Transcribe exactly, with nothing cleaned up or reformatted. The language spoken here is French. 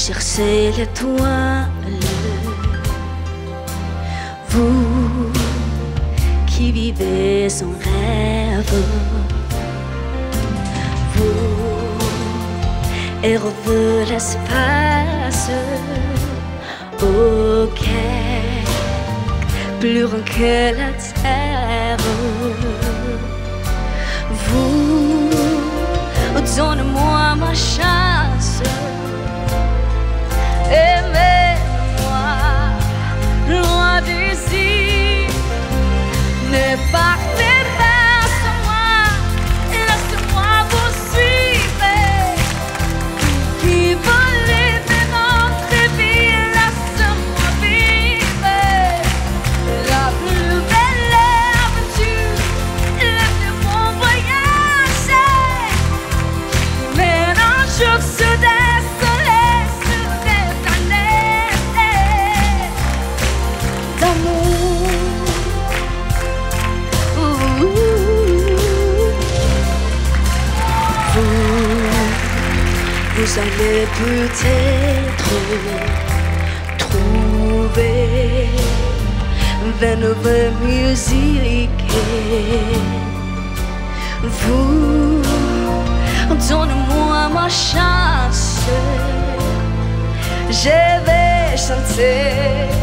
cherchez l'étoile, vous qui vivez son rêve, vous, héros de l'espace, auquel plus grand que la terre, vous, donne-moi ma chance. Aimez-moi, loin d'ici. Ne partez pas sans moi, laissez-moi vous suivre. Qui volez de notre vie, laissez-moi vivre. La plus belle aventure, le plus bon voyage, qui mène un jour sur des soleils, sur des années d'amour. Ouh. Vous, vous allez peut-être trouver de nouvelles musiques. Vous, donne-moi ma chance. Je vais chanter